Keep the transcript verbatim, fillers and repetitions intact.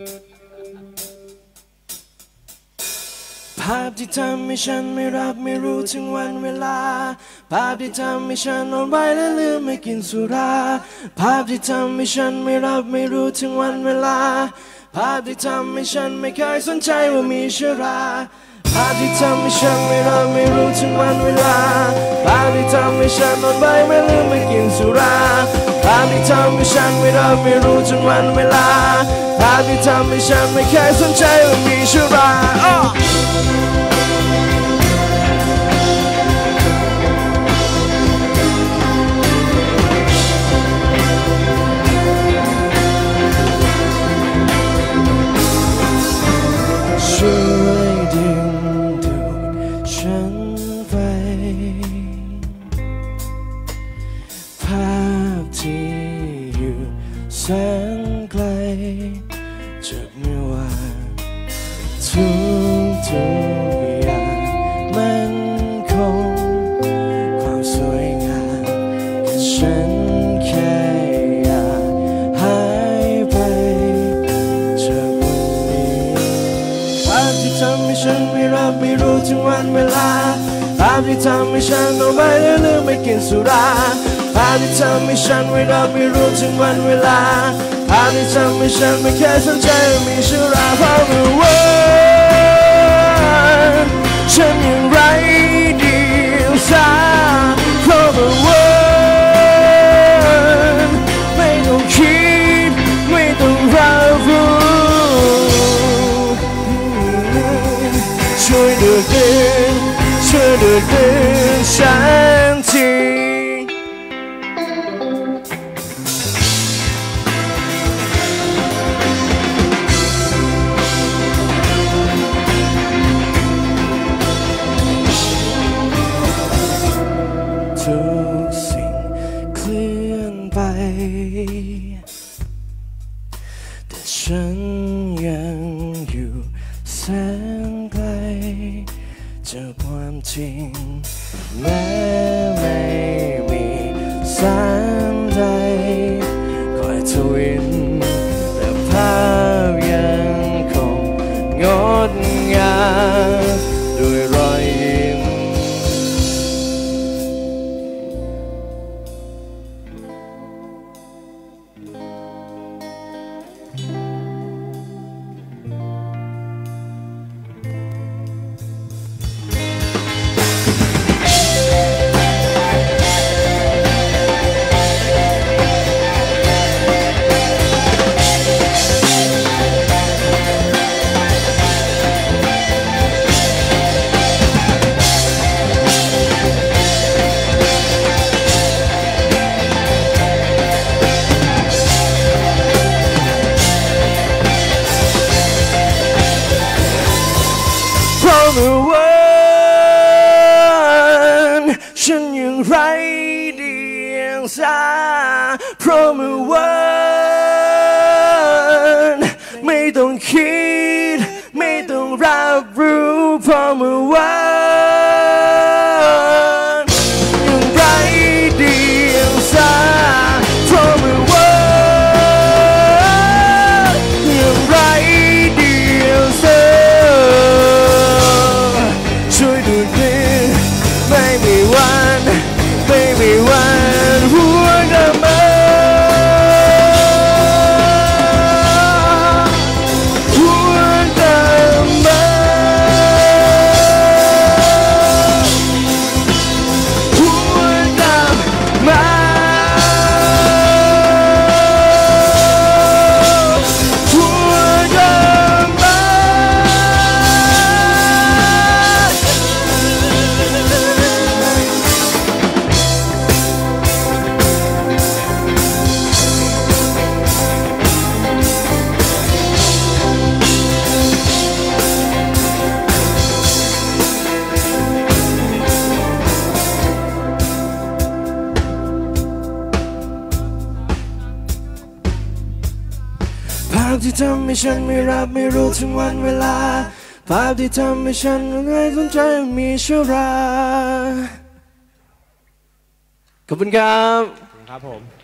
ภาพที่ทำให้ฉันไม่รับไม่รู้ถึงวันเวลาภาพที่ทำให้ฉันนอนไว้และลืมไม่กินสุราภาพที่ทำให้ฉันไม่รับไม่รู้ถึงวันเวลาภาพที่ทำให้ฉันไม่เคยสนใจว่ามีเชื้อราภาพที่ทำให้ฉันไม่รับไม่รู้ถึงวันเวลาภาพที่ทำให้ฉันนอนไว้ไม่ลืมไม่กินสุราภาพที่ทำให้ฉันไม่รับไม่รู้ถึงวันเวลาภาพที่ทำให้ฉันไม่เคยสนใจว่ามีเชื้อราช่วยดึงดูดฉันไปภาพที่อยู่แสนไกลจากเมื่อวานทุกทุกอย่างมันคงความสวยงามแค่ฉันแค่อยากหายไปจากวันนี้ภาพที่ทำให้ฉันไม่รับไม่รู้ถึงวันเวลาภาพที่ทำให้ฉันนอนไว้และลืมไม่กินสุราภาพที่ทำให้ฉันไม่รับไม่รู้ถึงวันเวลาภาพที่ทำให้ฉันไม่เคยสนใจว่ามีเชื้อราเพราะเมื่อวานฉันยังไร้เดียงสาเพราะเมื่อวานไม่ต้องคิดไม่ต้องรับรู้ช่วยดูดดึงช่วยดูดดึงฉันทีทุกสิ่งเคลื่อนไปแต่ฉันยังอยู่แสนไกลจากความจริงแม้ไม่มีแสงใดคอยทวินแต่ภาพยังคงงดงามด้วยรอยยิ้มเมื่อวานฉันยังไร้เดียงสาเพราะเมื่อวานไม่ต้องคิดไม่ต้องรับรู้เพราะเมื่อวานยังไร้เดียงสาเพราะเมื่อวานยังไร้เดียงสาช่วยดูดดึงไม่มีวันไม่มีวันหัวกลับมาหัวกลับมาหัวกลับมาหัวกลับมาภาพที่ทำให้ฉันไม่รับไม่รู้ถึงวันเวลาภาพที่ทำให้ฉันไม่สนใจมีเชื้อราขอบคุณครับครับผม